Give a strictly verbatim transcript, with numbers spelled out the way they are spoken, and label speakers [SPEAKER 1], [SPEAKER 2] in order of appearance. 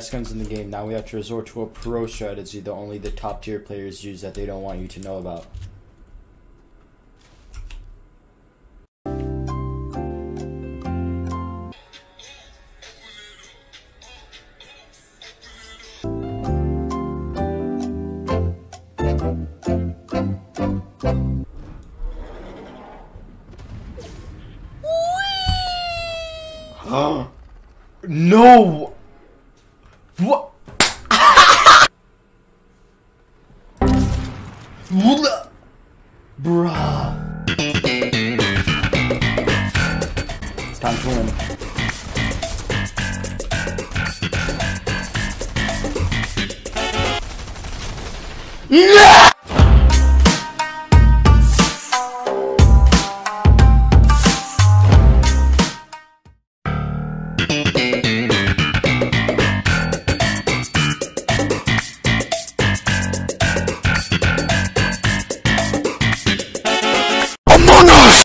[SPEAKER 1] best guns in the game. Now we have to resort to a pro strategy that only the top tier players use that they don't want you to know about. No! What? Bruh. Time to win. No!